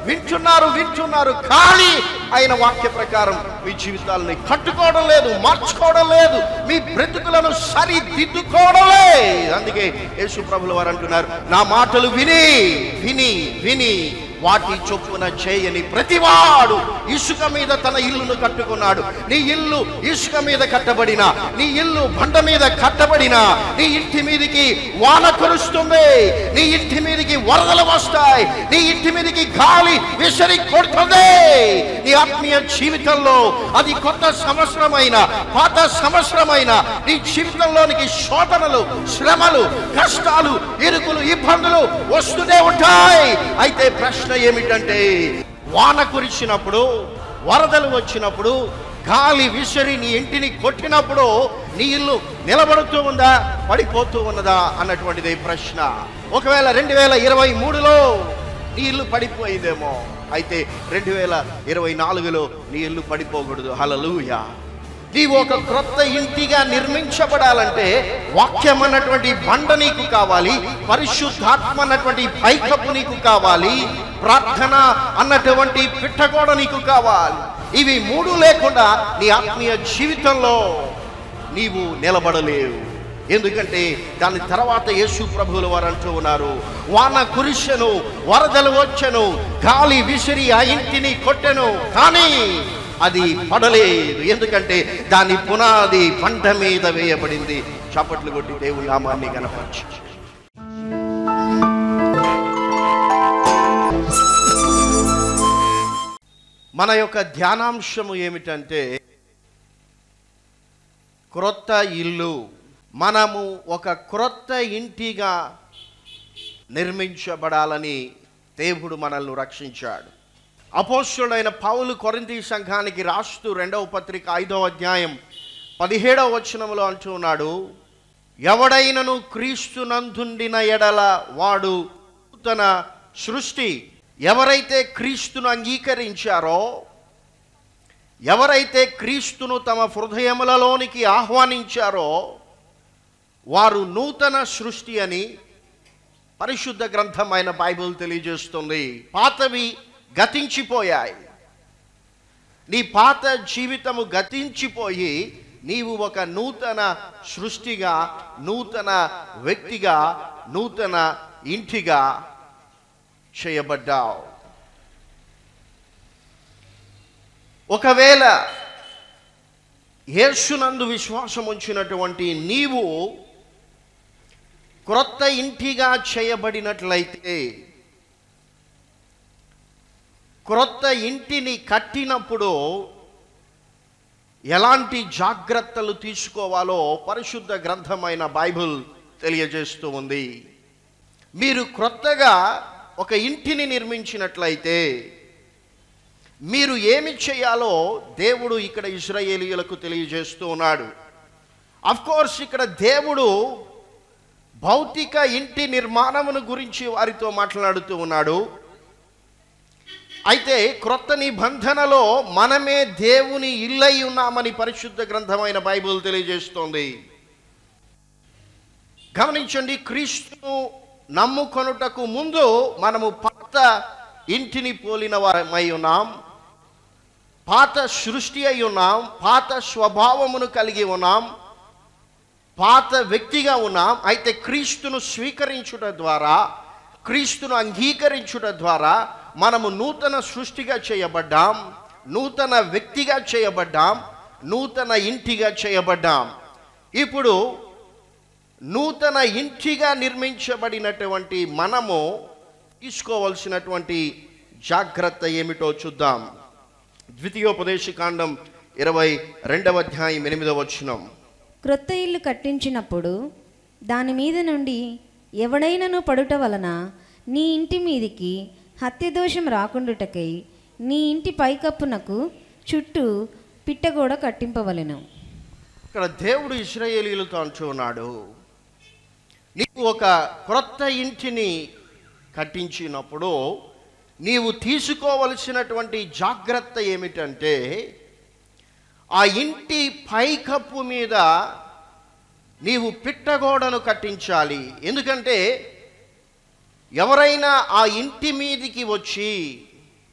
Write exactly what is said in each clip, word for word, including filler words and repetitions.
వింటున్నారు వింటున్నారు కానీ ఆయన వాక్య ప్రకారం మీ జీవితాలని కట్టుకోవడం లేదు, మార్చుకోవడం లేదు, మీ బ్రతుకులను సరిదిద్దుకోవడం లేదు. అందుకే యేసు ప్రభుల వారు అంటున్నారు, నా మాటలు విని విని విని వాటి చొప్పున చేయని ప్రతివాడు ఇసుక మీద తన ఇల్లును కట్టుకున్నాడు. నీ ఇల్లు ఇసుక మీద కట్టబడిన, నీ ఇల్లు బండ మీద కట్టబడిన, నీ ఇంటి మీదకి వాన కురుస్తుంది, నీ ఇంటి మీదకి వరదలు వస్తాయి, నీ ఇంటి మీదకి గాలి విసిరి కొడుతుంది. నీ ఆత్మీయ జీవితంలో అది కొత్త సంవత్సరమైన పాత సంవత్సరమైన నీ జీవితంలోనికి శోధనలు, శ్రమలు, కష్టాలు, ఇరుకులు, ఇబ్బందులు వస్తూనే ఉంటాయి. అయితే ప్రశ్న ఏమిటంటే, వాన కురిసినప్పుడు, వరదలు వచ్చినప్పుడు, గాలి విసిరి నీ ఇంటిని కొట్టినప్పుడు నీ ఇల్లు నిలబడుతూ ఉందా, పడిపోతూ ఉన్నదా అన్నటువంటిది ప్రశ్న. ఒకవేళ రెండు వేల ఇరవై మూడులో నీ ఇల్లు పడిపోయిందేమో, అయితే రెండు వేల ఇరవై నాలుగులో నీ ఇల్లు పడిపోకూడదు. హల్లెలూయా. నీవు ఒక క్రొత్త ఇంటిగా నిర్మించబడాలంటే వాక్యం అన్నటువంటి బండ నీకు కావాలి, పరిశుద్ధాత్మ అన్నటువంటి పైకప్పు నీకు కావాలి, ప్రార్థన అన్నటువంటి పిట్టగోడ నీకు కావాలి. ఇవి మూడు లేకుండా నీ ఆత్మీయ జీవితంలో నీవు నిలబడలేవు. ఎందుకంటే దాని తర్వాత యేసు ప్రభువుల వారు అంటూ ఉన్నారు, వాన కురిసెను, వరదలు వచ్చెను, గాలి విసిరి ఆ ఇంటిని కొట్టెను, కానీ అది పడలేదు. ఎందుకంటే దాని పునాది బండ మీద వేయబడింది. చప్పట్లు కొట్టి దేవుని నామాన్ని కనపరచు. మన యొక్క ధ్యానాంశము ఏమిటంటే, క్రొత్త ఇల్లు. మనము ఒక క్రొత్త ఇంటిగా నిర్మించబడాలని దేవుడు మనల్ని రక్షించాడు. అపోస్తలుడైన పౌలు కొరింథీ సంఘానికి రాస్తూ రెండవ పత్రిక ఐదవ అధ్యాయం పదిహేడవ వచనంలో అంటూ ఉన్నాడు, ఎవడైనను క్రీస్తునందుండిన ఎడల వాడు నూతన సృష్టి. ఎవరైతే క్రీస్తును అంగీకరించారో, ఎవరైతే క్రీస్తును తమ హృదయములలోనికి ఆహ్వానించారో వారు నూతన సృష్టి అని పరిశుద్ధ గ్రంథమైన బైబిల్ తెలియజేస్తుంది. పాతవి గతించిపోయాయి. నీ పాత జీవితము గతించిపోయి నీవు ఒక నూతన సృష్టిగా, నూతన వ్యక్తిగా, నూతన ఇంటిగా చేయబడ్డావు. ఒకవేళ యేసునందు విశ్వాసం ఉంచినటువంటి నీవు క్రొత్త ఇంటిగా చేయబడినట్లయితే, క్రొత్త ఇంటిని కట్టినప్పుడు ఎలాంటి జాగ్రత్తలు తీసుకోవాలో పరిశుద్ధ గ్రంథమైన బైబిల్ తెలియజేస్తూ ఉంది. మీరు క్రొత్తగా ఒక ఇంటిని నిర్మించినట్లయితే మీరు ఏమి చేయాలో దేవుడు ఇక్కడ ఇశ్రాయేలీయులకు తెలియజేస్తూ ఉన్నాడు. ఆఫ్ కోర్స్ ఇక్కడ దేవుడు భౌతిక ఇంటి నిర్మాణమును గురించి వారితో మాట్లాడుతూ ఉన్నాడు. అయితే క్రొత్త నిబంధనలో మనమే దేవుని ఇల్లై ఉన్నామని పరిశుద్ధ గ్రంథమైన బైబిల్ తెలియజేస్తోంది. గమనించండి, క్రీస్తును నమ్ముకొనుటకు ముందు మనము పాత ఇంటిని పోలిన వారమై ఉన్నాం, పాత సృష్టి అయి ఉన్నాం, పాత స్వభావమును కలిగి ఉన్నాం, పాత వ్యక్తిగా ఉన్నాం. అయితే క్రీస్తును స్వీకరించుట ద్వారా, క్రీస్తును అంగీకరించుట ద్వారా మనము నూతన సృష్టిగా చేయబడ్డాం, నూతన వ్యక్తిగా చేయబడ్డాం, నూతన ఇంటిగా చేయబడ్డాం. ఇప్పుడు నూతన ఇంటిగా నిర్మించబడినటువంటి మనము తీసుకోవాల్సినటువంటి జాగ్రత్త ఏమిటో చూద్దాం. ద్వితీయోపదేశకాండం ఇరవై రెండవ అధ్యాయం ఎనిమిదవ వచనం. క్రొత్త ఇల్లు కట్టించినప్పుడు దాని మీద నుండి ఎవడైనను పడుట వలన నీ ఇంటి మీదికి హత్యదోషం రాకుండుటకై నీ ఇంటి పైకప్పునకు చుట్టూ పిట్టగోడ కట్టింపవలెను. ఇక్కడ దేవుడు ఇశ్రాయేలీయులతో అంటూ ఉన్నాడు, నీవు ఒక క్రొత్త ఇంటిని కట్టించినప్పుడు నీవు తీసుకోవలసినటువంటి జాగ్రత్త ఏమిటంటే, ఆ ఇంటి పైకప్పు మీద నీవు పిట్టగోడను కట్టించాలి. ఎందుకంటే ఎవరైనా ఆ ఇంటి మీదికి వచ్చి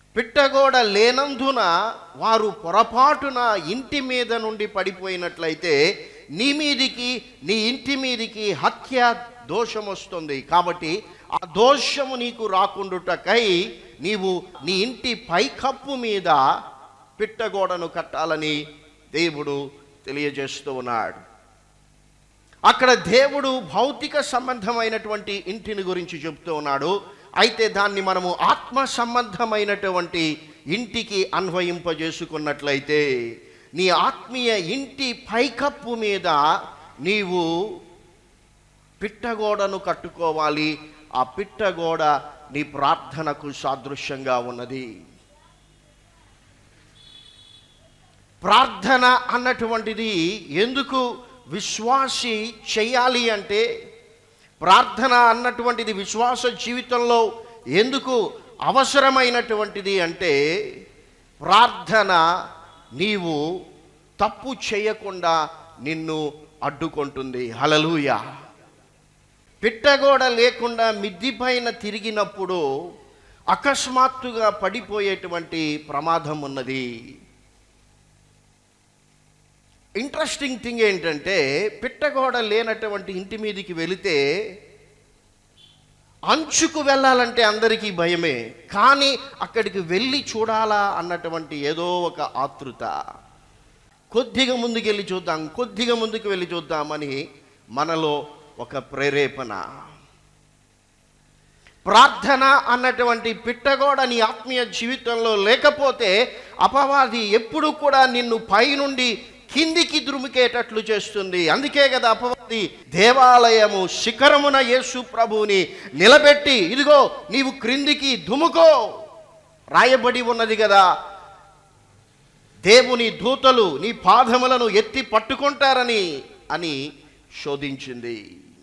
పిట్టగోడ లేనందున వారు పొరపాటున ఇంటి మీద నుండి పడిపోయినట్లయితే నీ మీదికి నీ ఇంటి మీదికి హత్య దోషం వస్తుంది. కాబట్టి ఆ దోషము నీకు రాకుండుటకై నీవు నీ ఇంటి పైకప్పు మీద పిట్టగోడను కట్టాలని దేవుడు తెలియజేస్తూ ఉన్నాడు. అక్కడ దేవుడు భౌతిక సంబంధమైనటువంటి ఇంటిని గురించి చెప్తూ ఉన్నాడు. అయితే దాన్ని మనము ఆత్మ సంబంధమైనటువంటి ఇంటికి అన్వయింపజేసుకున్నట్లయితే నీ ఆత్మీయ ఇంటి పైకప్పు మీద నీవు పిట్టగోడను కట్టుకోవాలి. ఆ పిట్టగోడ నీ ప్రార్థనకు సాదృశ్యంగా ఉన్నది. ప్రార్థన అన్నటువంటిది ఎందుకు విశ్వాసి చేయాలి అంటే, ప్రార్థన అన్నటువంటిది విశ్వాస జీవితంలో ఎందుకు అవసరమైనటువంటిది అంటే, ప్రార్థన నీవు తప్పు చేయకుండా నిన్ను అడ్డుకుంటుంది. హల్లెలూయా. పిట్టగోడ లేకుండా మిద్ది పైన తిరిగినప్పుడు అకస్మాత్తుగా పడిపోయేటువంటి ప్రమాదం ఉన్నది. ఇంట్రెస్టింగ్ థింగ్ ఏంటంటే, పిట్టగోడ లేనటువంటి ఇంటి మీదకి వెళితే అంచుకు వెళ్ళాలంటే అందరికీ భయమే, కానీ అక్కడికి వెళ్ళి చూడాలా అన్నటువంటి ఏదో ఒక ఆతృత. కొద్దిగా ముందుకెళ్ళి చూద్దాం కొద్దిగా ముందుకు వెళ్ళి చూద్దామని మనలో ఒక ప్రేరేపణ. ప్రార్థన అన్నటువంటి పిట్టగోడ నీ ఆత్మీయ జీవితంలో లేకపోతే అపవాది ఎప్పుడు కూడా నిన్ను పైనుండి కిందికి దురుముకేటట్లు చేస్తుంది. అందుకే కదా అపవాది దేవాలయము శిఖరమున యేసు ప్రభువుని నిలబెట్టి, ఇదిగో నీవు క్రిందికి దుముకో రాయబడి ఉన్నది కదా, దేవుని దూతలు నీ పాదములను ఎత్తి పట్టుకుంటారని అని శోధించింది.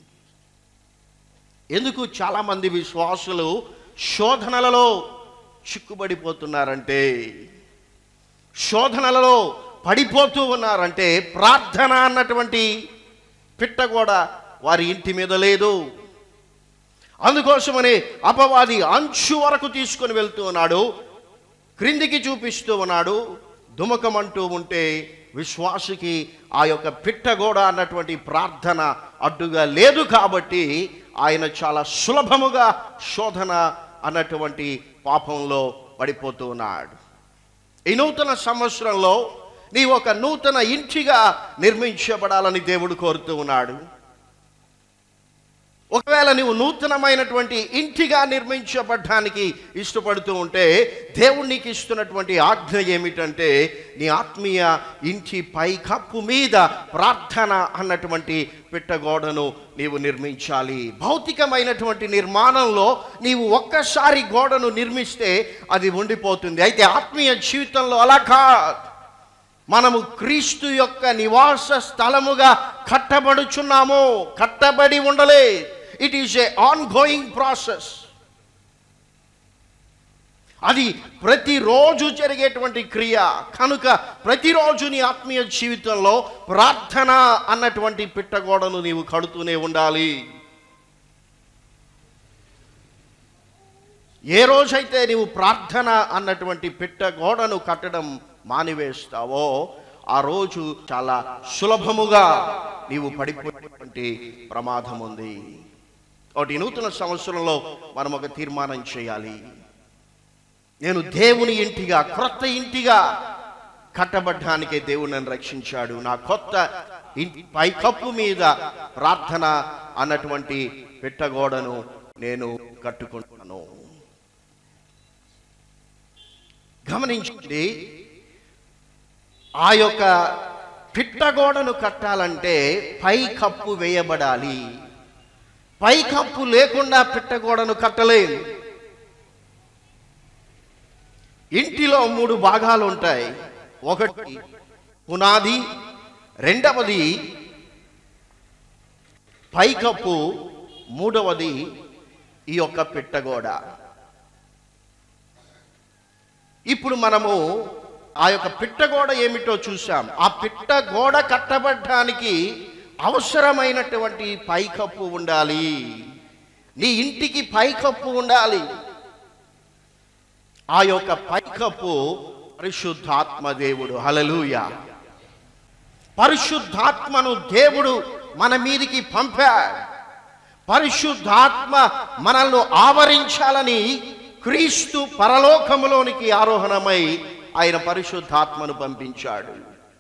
ఎందుకు చాలామంది విశ్వాసులు శోధనలలో చిక్కుబడిపోతున్నారంటే, శోధనలలో పడిపోతూ ఉన్నారంటే, ప్రార్థన అన్నటువంటి పిట్టగోడ వారి ఇంటి మీద లేదు. అందుకోసమని అపవాది అంచు వరకు తీసుకొని వెళ్తూ ఉన్నాడు, క్రిందికి చూపిస్తూ ఉన్నాడు. దుమకమంటూ ఉంటే విశ్వాసికి ఆ యొక్క పిట్టగోడ అన్నటువంటి ప్రార్థన అడ్డుగా లేదు. కాబట్టి ఆయన చాలా సులభముగా శోధన అన్నటువంటి పాపంలో పడిపోతూ ఉన్నాడు. ఈ నూతన సంవత్సరంలో నీవు ఒక నూతన ఇంటిగా నిర్మించబడాలని దేవుడు కోరుతూ ఉన్నాడు. ఒకవేళ నీవు నూతనమైనటువంటి ఇంటిగా నిర్మించబడ్డానికి ఇష్టపడుతూ ఉంటే దేవుడు నీకు ఇస్తున్నటువంటి ఆజ్ఞ ఏమిటంటే, నీ ఆత్మీయ ఇంటి పై కప్పు మీద ప్రార్థన అన్నటువంటి పిట్టగోడను నీవు నిర్మించాలి. భౌతికమైనటువంటి నిర్మాణంలో నీవు ఒక్కసారి గోడను నిర్మిస్తే అది ఉండిపోతుంది. అయితే ఆత్మీయ జీవితంలో అలా కాదు. మనము క్రీస్తు యొక్క నివాస స్థలముగా కట్టబడుచున్నాము, కట్టబడి ఉండలే. It is a ongoing process. అది ప్రతిరోజు జరిగేటువంటి క్రియ కనుక ప్రతిరోజు నీ ఆత్మీయ జీవితంలో ప్రార్థన అన్నటువంటి పిట్టగోడను నీవు కడుతూనే ఉండాలి. ఏ రోజైతే నీవు ప్రార్థన అన్నటువంటి పిట్టగోడను కట్టడం మానివేస్తావో ఆ రోజు చాలా సులభముగా నీవు పడిపోయేటువంటి ప్రమాదం ఉంది. ఒకటి నూతన సంవత్సరంలో మనం ఒక తీర్మానం చేయాలి. నేను దేవుని ఇంటిగా, క్రొత్త ఇంటిగా కట్టబడ్డానికే దేవుడు నన్ను రక్షించాడు. నా కొత్త ఇంటి పైకప్పు మీద ప్రార్థన అన్నటువంటి పిట్టగోడను నేను కట్టుకుంటున్నాను. గమనించండి, ఆ యొక్క పిట్టగోడను కట్టాలంటే పై కప్పు వేయబడాలి. పై కప్పు లేకుండా పిట్టగోడను కట్టలేము. ఇంటిలో మూడు భాగాలు ఉంటాయి. ఒకటి పునాది, రెండవది పైకప్పు, మూడవది ఈ యొక్క పిట్టగోడ. ఇప్పుడు మనము ఆ యొక్క పిట్టగోడ ఏమిటో చూసాం. ఆ పిట్టగోడ కట్టబడ్డానికి అవసరమైనటువంటి పైకప్పు ఉండాలి. నీ ఇంటికి పైకప్పు ఉండాలి. ఆ యొక్క పైకప్పు పరిశుద్ధాత్మ దేవుడు. హల్లెలూయా. పరిశుద్ధాత్మను దేవుడు మన మీదికి పంపాడు. పరిశుద్ధాత్మ మనల్ని ఆవరించాలని క్రీస్తు పరలోకములోనికి ఆరోహణమై ఆయన పరిశుద్ధాత్మను పంపించాడు.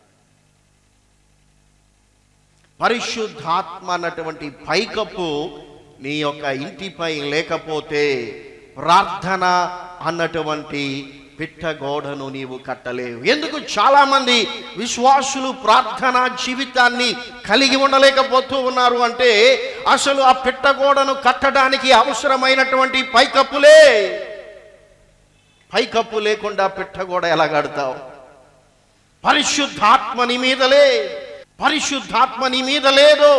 పరిశుద్ధాత్మ అన్నటువంటి పైకప్పు నీ యొక్క ఇంటిపై లేకపోతే ప్రార్థన అన్నటువంటి పిట్టగోడను నీవు కట్టలేవు. ఎందుకు చాలా మంది విశ్వాసులు ప్రార్థనా జీవితాన్ని కలిగి ఉండలేకపోతూ ఉన్నారు అంటే అసలు ఆ పిట్టగోడను కట్టడానికి అవసరమైనటువంటి పైకప్పులే. పైకప్పు లేకుండా పిట్టగోడ ఎలా కడతావు? పరిశుద్ధాత్మ నీ మీదలే. పరిశుద్ధాత్మ నీ మీద లేదు.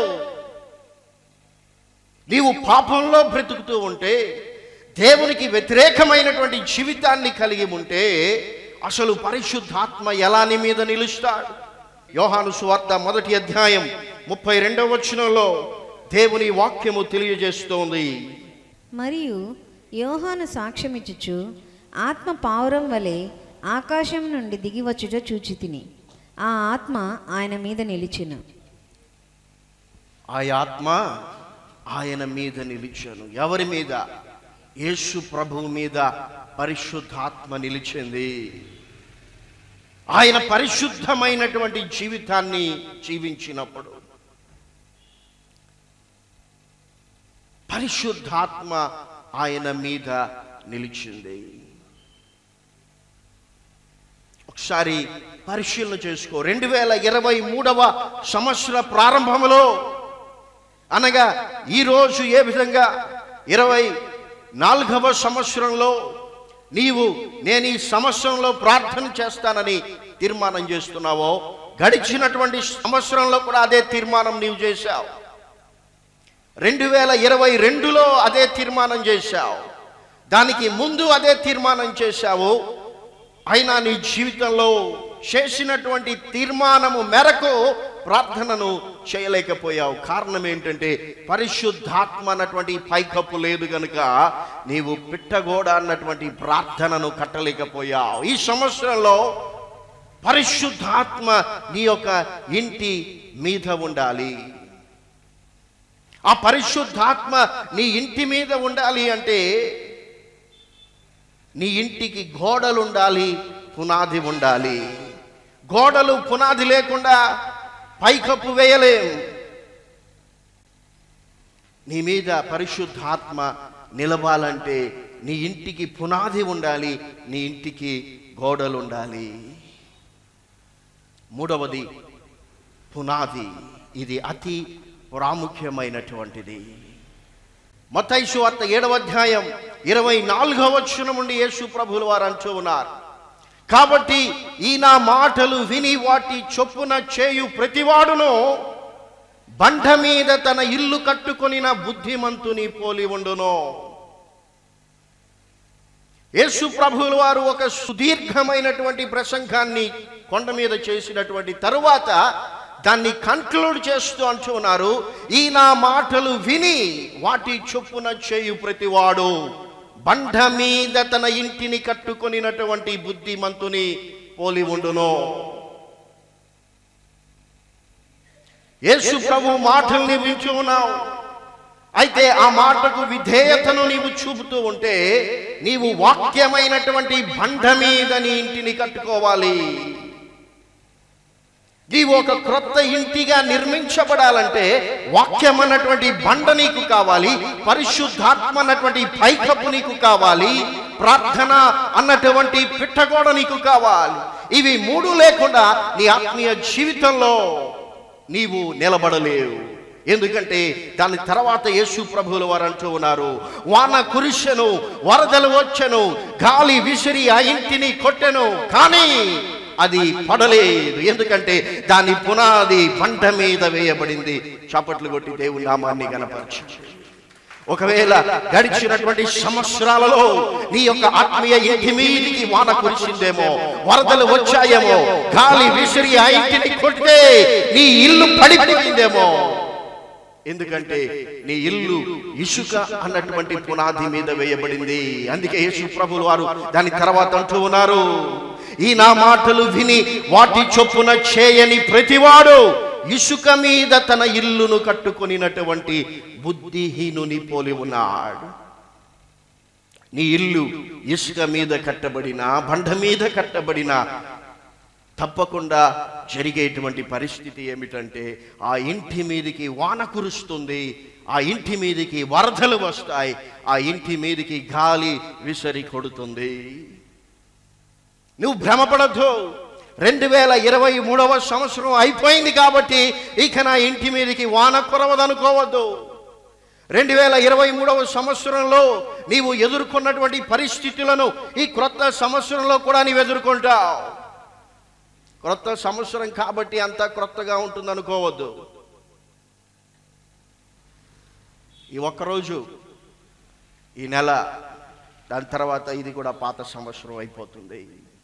నీవు పాపంలో బ్రతుకుతూ ఉంటే, దేవునికి వ్యతిరేకమైనటువంటి జీవితాన్ని కలిగి ఉంటే అసలు పరిశుద్ధాత్మ ఎలా నీ మీద నిలుస్తాడు? యోహాను సువార్త మొదటి అధ్యాయం ముప్పై రెండవ వచనంలో దేవుని వాక్యము తెలియజేస్తోంది. మరియు యోహాను సాక్ష్యమిచ్చుచు ఆత్మ పావురం వలె ఆకాశం నుండి దిగి వచ్చుట చూచి తిని, ఆ ఆత్మ ఆయన మీద నిలిచెను. ఆ ఆత్మ ఆయన మీద నిలిచెను. ఎవరి మీద? యేసు ప్రభువు మీద పరిశుద్ధాత్మ నిలిచింది. ఆయన పరిశుద్ధమైనటువంటి జీవితాన్ని జీవించినప్పుడు పరిశుద్ధాత్మ ఆయన మీద నిలిచింది. ఒకసారి పరిశీలన చేసుకో. రెండు వేల ఇరవై మూడవ సంవత్సర ప్రారంభంలో అనగా ఈరోజు ఏ విధంగా ఇరవై నాలుగవ సంవత్సరంలో నీవు నేను ఈ సంవత్సరంలో ప్రార్థన చేస్తానని తీర్మానం చేస్తున్నావో, గడిచినటువంటి సంవత్సరంలో కూడా అదే తీర్మానం నీవు చేశావు. రెండు వేల ఇరవై రెండులో అదే తీర్మానం చేశావు. దానికి ముందు అదే తీర్మానం చేశావు. అయినా నీ జీవితంలో చేసినటువంటి తీర్మానము మేరకు ప్రార్థనను చేయలేకపోయావు. కారణం ఏంటంటే పరిశుద్ధాత్మ అన్నటువంటి పైకప్పు లేదు గనుక నీవు పిట్టగోడ అన్నటువంటి ప్రార్థనను కట్టలేకపోయావు. ఈ సంవత్సరంలో పరిశుద్ధాత్మ నీ యొక్క ఇంటి మీద ఉండాలి. ఆ పరిశుద్ధాత్మ నీ ఇంటి మీద ఉండాలి అంటే నీ ఇంటికి గోడలు ఉండాలి, పునాది ఉండాలి. గోడలు పునాది లేకుండా పైకప్పు వేయలేం. నీ మీద పరిశుద్ధాత్మ నిలవాలంటే నీ ఇంటికి పునాది ఉండాలి, నీ ఇంటికి గోడలు ఉండాలి. మూడవది పునాది. ఇది అతి ప్రాముఖ్యమైనటువంటిది. మత్తయి సువార్త ఏడవ అధ్యాయం ఇరవై నాలుగవ వచనం నుండి యేసు ప్రభువుల వారు అంటూ ఉన్నారు, కాబట్టి ఈ నా మాటలు విని వాటి చొప్పున చేయు ప్రతివాడును బండ మీద తన ఇల్లు కట్టుకొనిన బుద్ధిమంతుని పోలి ఉండును. యేసు ప్రభువుల వారు ఒక సుదీర్ఘమైనటువంటి ప్రసంగాన్ని కొండ మీద చేసినటువంటి తరువాత దాన్ని కన్క్లూడ్ చేస్తూ అంటూ ఉన్నారు, ఈ నా మాటలు విని వాటి చొప్పున చేయు ప్రతివాడు బండ మీద తన ఇంటిని కట్టుకొనినటువంటి బుద్ధిమంతుని పోలి ఉండును. యేసు ప్రభు మాటల్ని వింటూ ఉన్నావు. అయితే ఆ మాటకు విధేయతను నీవు చూపుతూ ఉంటే నీవు వాక్యమైనటువంటి బండ మీద నీ ఇంటిని కట్టుకోవాలి. నీవు ఒక క్రొత్త ఇంటిగా నిర్మించబడాలంటే వాక్యం అన్నటువంటి బండ నీకు కావాలి, పరిశుద్ధాత్మ అన్నటువంటి పైకప్పు నీకు కావాలి, ప్రార్థన అన్నటువంటి పిట్టగోడ నీకు కావాలి. ఇవి మూడు లేకుండా నీ ఆత్మీయ జీవితంలో నీవు నిలబడలేవు. ఎందుకంటే దాని తర్వాత యేసు ప్రభువుల వారు అంటూ ఉన్నారు, వాన కురిసెను, వరదలు వచ్చెను, గాలి విసిరి ఆ ఇంటిని కొట్టెను, కానీ అది పడలేదు. ఎందుకంటే దాని పునాది బండ మీద వేయబడింది. చప్పట్లు కొట్టి దేవుని నామాన్ని గణపరచు. ఒకవేళ గడిచినటువంటి సంవత్సరాలలో నీ యొక్క ఆత్మీయ ఇంటి మీదికి వాన కురిసిందేమో, వరదలు వచ్చాయేమో, గాలి విసిరి ఆ ఇంటిని కొట్టే నీ ఇల్లు పడిపోయిందేమో, ఎందుకంటే నీ ఇల్లు ఇసుక అన్నటువంటి పునాది మీద వేయబడింది. అందుకే యేసు ప్రభువు వారు దాని తర్వాత అంటూ ఉన్నారు, ఈ నా మాటలు విని వాటి చొప్పున చేయని ప్రతివాడు ఇసుక మీద తన ఇల్లును కట్టుకొనినటువంటి బుద్ధిహీనుని పోలి ఉన్నాడు. నీ ఇల్లు ఇసుక మీద కట్టబడిన, బండ మీద కట్టబడిన తప్పకుండా జరిగేటువంటి పరిస్థితి ఏమిటంటే ఆ ఇంటి మీదకి వాన కురుస్తుంది, ఆ ఇంటి మీదకి వరదలు వస్తాయి, ఆ ఇంటి మీదకి గాలి విసరి కొడుతుంది. నువ్వు భ్రమపడద్దు. రెండు వేల ఇరవై మూడవ సంవత్సరం అయిపోయింది కాబట్టి ఇక నా ఇంటి మీదకి వాన కురవదనుకోవద్దు. రెండు వేల ఇరవై మూడవ సంవత్సరంలో నీవు ఎదుర్కొన్నటువంటి పరిస్థితులను ఈ క్రొత్త సంవత్సరంలో కూడా నీవు ఎదుర్కొంటావు. క్రొత్త సంవత్సరం కాబట్టి అంతా క్రొత్తగా ఉంటుంది అనుకోవద్దు. ఈ ఒక్కరోజు, ఈ నెల, దాని తర్వాత ఇది కూడా పాత సంవత్సరం అయిపోతుంది.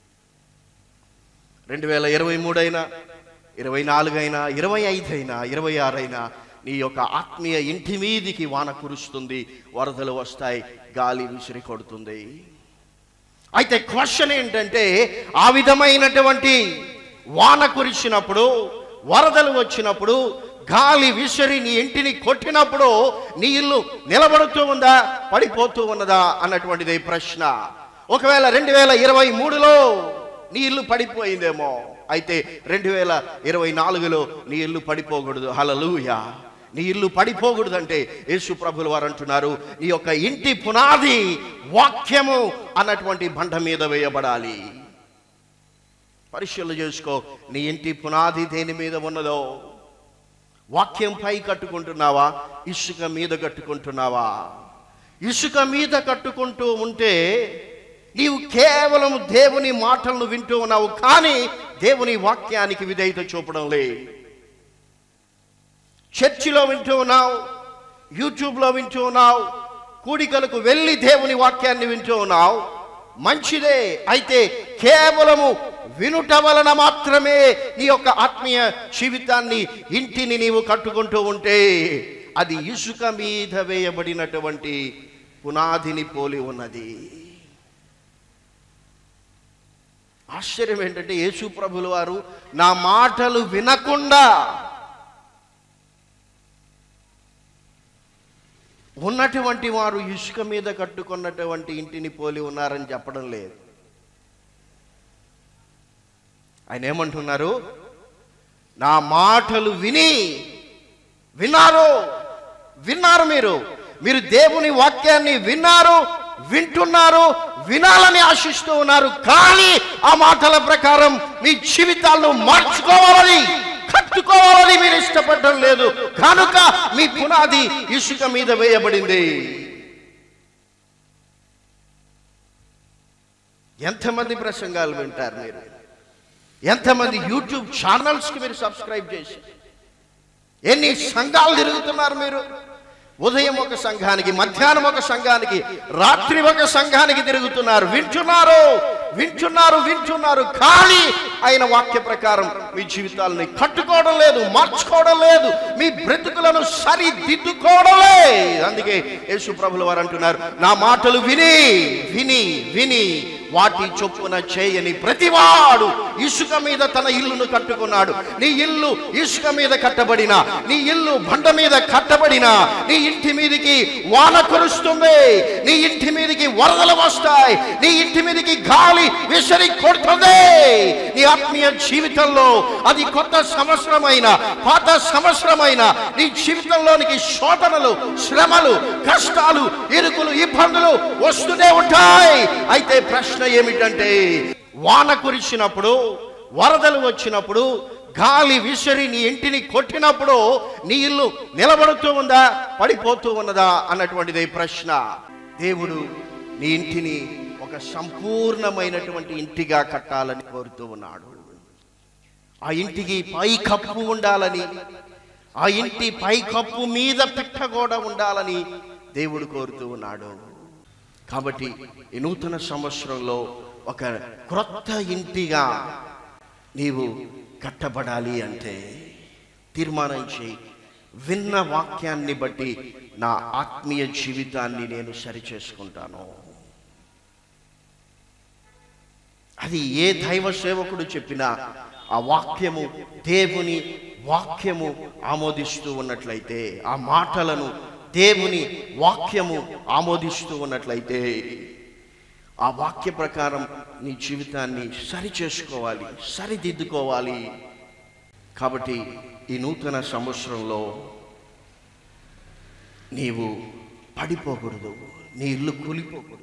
రెండు వేల ఇరవై మూడు అయినా, ఇరవై నాలుగు అయినా, ఇరవై ఐదు అయినా, ఇరవై ఆరు అయినా నీ యొక్క ఆత్మీయ ఇంటి మీదికి వాన కురుస్తుంది, వరదలు వస్తాయి, గాలి విసిరి కొడుతుంది. అయితే క్వశ్చన్ ఏంటంటే, ఆ విధమైనటువంటి వాన కురిసినప్పుడు, వరదలు వచ్చినప్పుడు, గాలి విసిరి నీ ఇంటిని కొట్టినప్పుడు నీ ఇల్లు నిలబడుతూ ఉందా, పడిపోతూ ఉన్నదా అన్నటువంటిది ప్రశ్న. ఒకవేళ రెండు వేల ఇరవై మూడులో నీ ఇల్లు పడిపోయిందేమో, అయితే రెండు వేల ఇరవై నాలుగులో నీ ఇల్లు పడిపోకూడదు. హల్లెలూయా. నీ ఇల్లు పడిపోకూడదు అంటే యేసు ప్రభువుల వారు అంటున్నారు, నీ యొక్క ఇంటి పునాది వాక్యము అన్నటువంటి బండ మీద వేయబడాలి. పరిశీలన చేసుకో, నీ ఇంటి పునాది దేని మీద ఉన్నదో. వాక్యంపై కట్టుకుంటున్నావా, ఇసుక మీద కట్టుకుంటున్నావా? ఇసుక మీద కట్టుకుంటూ ఉంటే నీవు కేవలం దేవుని మాటలను వింటూ ఉన్నావు, కానీ దేవుని వాక్యానికి విధేయత చూపడం లే. చర్చిలో వింటూ ఉన్నావు, యూట్యూబ్లో వింటూ ఉన్నావు, కూడికలకు వెళ్ళి దేవుని వాక్యాన్ని వింటూ ఉన్నావు, మంచిదే. అయితే కేవలము వినుట వలన మాత్రమే నీ యొక్క ఆత్మీయ జీవితాన్ని, ఇంటిని నీవు కట్టుకుంటూ ఉంటే అది ఇసుక మీద వేయబడినటువంటి పునాదిని పోలి ఉన్నది. ఆశ్చర్యం ఏంటంటే యేసు ప్రభువుల వారు నా మాటలు వినకుండా ఉన్నటువంటి వారు ఇసుక మీద కట్టుకున్నటువంటి ఇంటిని పోలి ఉన్నారని చెప్పడం లేదు. ఆయన ఏమంటున్నారు, నా మాటలు విని విన్నారు విన్నారు మీరు మీరు దేవుని వాక్యాన్ని విన్నారు, వింటున్నారు, వినాలని ఆశిస్తూ ఉన్నారు, కానీ ఆ మాటల ప్రకారం మీ జీవితాలను మార్చుకోవాలని, కట్టుకోవాలని మీరు ఇష్టపడడం లేదు. కనుక మీ పునాది ఇసుక మీద వేయబడింది. ఎంతమంది ప్రసంగాలు వింటారు మీరు? ఎంతమంది యూట్యూబ్ ఛానల్స్కి మీరు సబ్స్క్రైబ్ చేసి ఎన్ని సంఘాలు తిరుగుతున్నారు మీరు? ఉదయం ఒక సంఘానికి, మధ్యాహ్నం ఒక సంఘానికి, రాత్రి ఒక సంఘానికి తిరుగుతున్నారు, వింటున్నారు వింటున్నారు వింటున్నారు కానీ ఆయన వాక్య ప్రకారం మీ జీవితాలని కట్టుకోవడం లేదు, మార్చుకోవడం లేదు, మీ బ్రతుకులను సరిదిద్దుకోవడం లేదు. అందుకే యేసు ప్రభువుల వారు అంటున్నారు, నా మాటలు విని విని విని వాటి చొప్పున చేయని ప్రతివాడు ఇసుక మీద తన ఇల్లును కట్టుకున్నాడు. నీ ఇల్లు ఇసుక మీద కట్టబడిన, నీ ఇల్లు బండ మీద కట్టబడిన, నీ ఇంటి మీదకి వాన కురుస్తుంది, నీ ఇంటి మీదకి వరదలు వస్తాయి, నీ ఇంటి మీదకి గాలి విసిరి కొడుతుంది. నీ ఆత్మీయ జీవితంలో అది కొత్త సంవత్సరమైన, పాత సంవత్సరమైన నీ జీవితంలోనికి శోధనలు, శ్రమలు, కష్టాలు, ఇరుకులు, ఇబ్బందులు వస్తూనే ఉంటాయి. అయితే ప్రశ్న ఏమిటంటే, వాన కురిసినప్పుడు, వరదలు వచ్చినప్పుడు, గాలి విసిరి నీ ఇంటిని కొట్టినప్పుడు నీ ఇల్లు నిలబడుతూ ఉందా, పడిపోతూ ఉన్నదా అన్నటువంటిదే ప్రశ్న. దేవుడు నీ ఇంటిని ఒక సంపూర్ణమైనటువంటి ఇంటిగా కట్టాలని కోరుతూ ఉన్నాడు. ఆ ఇంటికి పై కప్పు ఉండాలని, ఆ ఇంటి పై కప్పు మీద పిట్టగోడ ఉండాలని దేవుడు కోరుతూ ఉన్నాడు. కాబట్టి ఈ నూతన సంవత్సరంలో ఒక క్రొత్త ఇంటిగా నీవు కట్టబడాలి అంటే తీర్మానం చేయి. విన్న వాక్యాన్ని బట్టి నా ఆత్మీయ జీవితాన్ని నేను సరిచేసుకుంటాను. అది ఏ దైవ సేవకుడు చెప్పినా ఆ వాక్యము దేవుని వాక్యము ఆమోదిస్తూ ఉన్నట్లయితే, ఆ మాటలను దేవుని వాక్యము ఆమోదిస్తూ ఉన్నట్లయితే, ఆ వాక్య ప్రకారం నీ జీవితాన్ని సరి చేసుకోవాలి, సరిదిద్దుకోవాలి. కాబట్టి ఈ నూతన సంవత్సరంలో నీవు పడిపోకూడదు, నీ ఇల్లు కూలిపోకూడదు.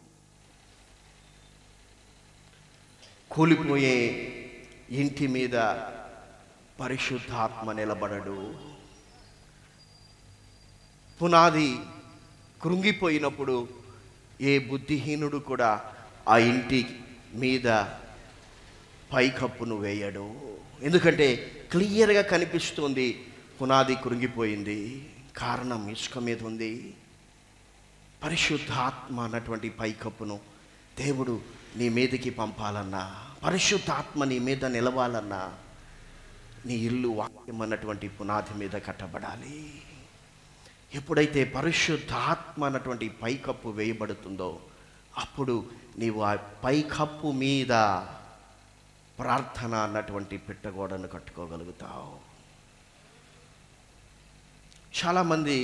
కూలిపోయే ఇంటి మీద పరిశుద్ధాత్మ నిలబడడు. పునాది కృంగిపోయినప్పుడు ఏ బుద్ధిహీనుడు కూడా ఆ ఇంటి మీద పైకప్పును వేయడు. ఎందుకంటే క్లియర్గా కనిపిస్తుంది పునాది కృంగిపోయింది, కారణం ఇసుక మీద ఉంది. పరిశుద్ధాత్మ అన్నటువంటి పైకప్పును దేవుడు నీ మీదకి పంపాలన్నా, పరిశుద్ధాత్మ నీ మీద నిలవాలన్నా, నీ ఇల్లు వాక్యం అన్నటువంటి పునాది మీద కట్టబడాలి. ఎప్పుడైతే పరిశుద్ధాత్మ అన్నటువంటి పైకప్పు వేయబడుతుందో అప్పుడు నీవు ఆ పైకప్పు మీద ప్రార్థన అన్నటువంటి పెట్టగోడను కట్టుకోగలుగుతావు. చాలామంది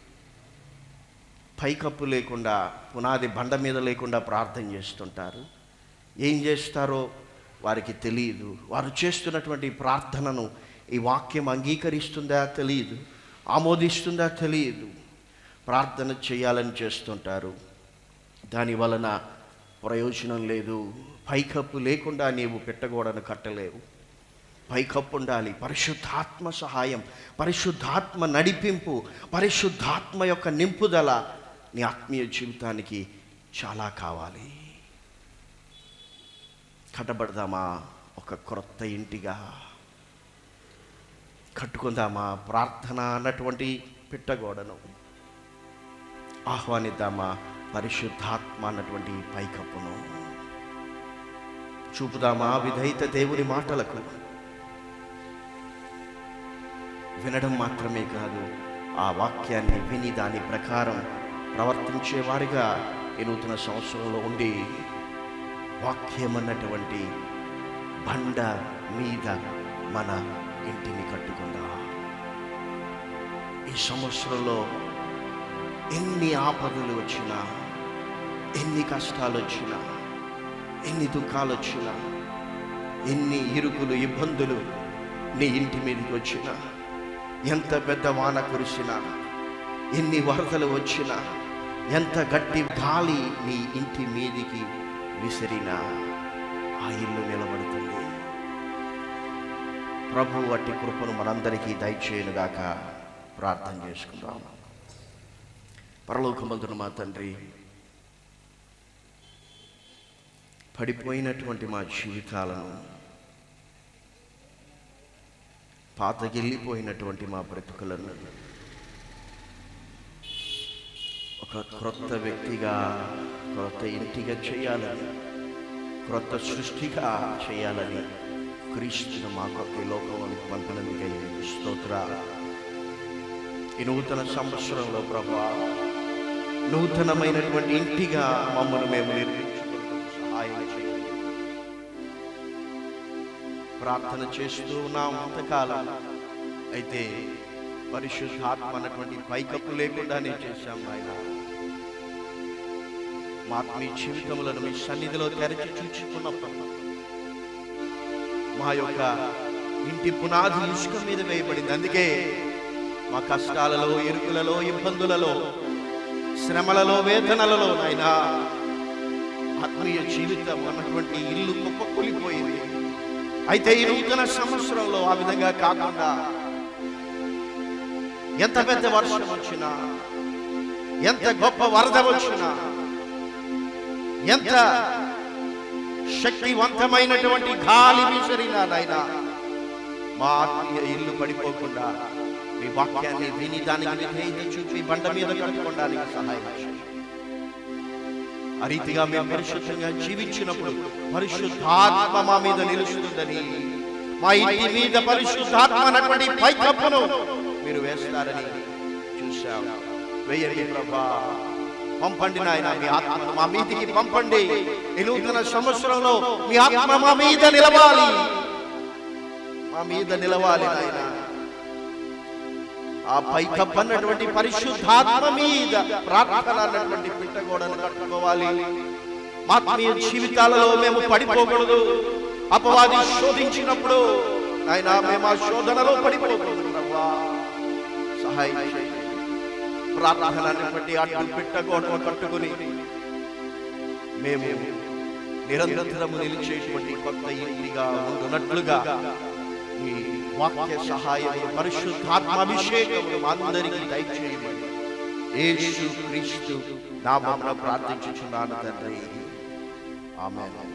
పైకప్పు లేకుండా, పునాది బండ మీద లేకుండా ప్రార్థన చేస్తుంటారు. ఏం చేస్తారో వారికి తెలియదు. వారు చేస్తున్నటువంటి ప్రార్థనను ఈ వాక్యం అంగీకరిస్తుందా తెలియదు, ఆమోదిస్తుందా తెలియదు. ప్రార్థన చేయాలని చేస్తుంటారు, దాని వలన ప్రయోజనం లేదు. పైకప్పు లేకుండా నీవు పెట్టగోడను కట్టలేవు. పైకప్పు ఉండాలి. పరిశుద్ధాత్మ సహాయం, పరిశుద్ధాత్మ నడిపింపు, పరిశుద్ధాత్మ యొక్క నింపుదల నీ ఆత్మీయ జీవితానికి చాలా కావాలి. కట్టబడదామా ఒక క్రొత్త ఇంటిగా? కట్టుకుందామా ప్రార్థన అన్నటువంటి పిట్టగోడను? ఆహ్వానిద్దామా పరిశుద్ధాత్మ అన్నటువంటి పైకప్పును? చూపుదామా విధేయత దేవుని మాటలకు? వినడం మాత్రమే కాదు, ఆ వాక్యాన్ని విని దాని ప్రకారం ప్రవర్తించేవారిగా ఈ నూతన సంవత్సరంలో ఉండి వాక్యం అన్నటువంటి బండ మీద మన ఇంటిని కట్టుకుందాం. ఈ సంవత్సరంలో ఎన్ని ఆపదలు వచ్చినా, ఎన్ని కష్టాలు వచ్చినా, ఎన్ని దుఃఖాలు వచ్చినా, ఎన్ని ఇరుకులు ఇబ్బందులు నీ ఇంటి మీదకి వచ్చినా, ఎంత పెద్ద వాన కురిసినా, ఎన్ని వరదలు వచ్చినా, ఎంత గట్టి గాలి నీ ఇంటి మీదికి విసిరినా ఆ ఇల్లు నిలబడుతుంది. ప్రభు అట్టి కృపను మనందరికీ దయచేయునుగాక. ప్రార్థన చేసుకుందాం. పరలోకమందున మా తండ్రి, పడిపోయినటువంటి మా జీవితాలను, పాతగిల్లిపోయినటువంటి మా బ్రతుకులను ఒక క్రొత్త వ్యక్తిగా, క్రొత్త ఇంటిగా చేయాలని, క్రొత్త సృష్టిగా చేయాలని క్రీస్తును మా కొత్త లోకంలోకి పంపినందుకై స్తోత్రాలు. ఈ నూతన సంవత్సరంలో ప్రభువా, నూతనమైనటువంటి ఇంటిగా మమ్మల్ని మేము నిర్మించుకుంటూ సహాయం చేయండి. ప్రార్థన చేస్తూ ఉన్నాం అంతకాలం, అయితే పరిశుద్ధాత్మ అన్నటువంటి పైకప్పు లేకుండానే చేశాం నాయన. మా ఆత్మీయ జీవితములను మీ సన్నిధిలో తెరచి చూచుకున్నప్పుడు మా యొక్క ఇంటి పునాది ఇసుక మీద వేయబడింది. అందుకే మా కష్టాలలో, ఇరుకులలో, ఇబ్బందులలో, శ్రమలలో, వేదనలలో నాయనా ఆత్మీయ జీవితం అన్నటువంటి ఇల్లు కుప్పకూలిపోయింది. అయితే ఈ నూతన సంవత్సరంలో ఆ విధంగా కాకుండా ఎంత పెద్ద వర్షం వచ్చినా, ఎంత గొప్ప వరద వచ్చినా, ఎంత శక్తివంతమైనటువంటి గాలి విసిరినా నాయనా మా ఆత్మీయ ఇల్లు పడిపోకుండా మీ వాక్యాన్ని విని దానికి విధేయత చూపి బండ మీద కట్టుకోవడానికి సహాయం చేయండి. ఆ రీతిగా మేము పరిశుద్ధంగా జీవించినప్పుడు పరిశుద్ధాత్మ మా మీద నిలుస్తుందని, మా ఇంటి మీద పరిశుద్ధాత్మ అన్నటువంటి పైకప్పును మీరు వేస్తారని చూశాం. వేయండి ప్రభా, పంపండి నాయన మీ ఆత్మను మా మీదికి పంపండి. ఈ నూతన సంవత్సరంలో మీ ఆత్మ మా మీద నిలవాలి, మా మీద నిలవాలి నాయన. ఆ పైకప్పన్నటువంటి పరిశుద్ధాత్మ మీద ప్రార్థన అన్నటువంటి పిట్టగోడను కట్టుకోవాలి. ఆత్మీయ జీవితాలలో మేము పడిపోకూడదు. అపవాది శోధించినప్పుడు ఆయన మేము ఆ శోధనలో పడిపోకూడదు ప్రభువా, సహాయం చేయండి. ప్రార్థన అన్నటువంటి అడ్డు పిట్టగోడను కట్టుకుని మేము నిరంతరము నిలిచేటువంటి కొత్త ఇంటిగా ఉండునట్లుగా ఈ వాక్య సహాయం పరిశుద్ధాత్మ అభిషేకము అందరికీ దయచేయమని యేసు క్రీస్తు నామమున ప్రార్థించుచున్నాను తండ్రి. ఆమేన్.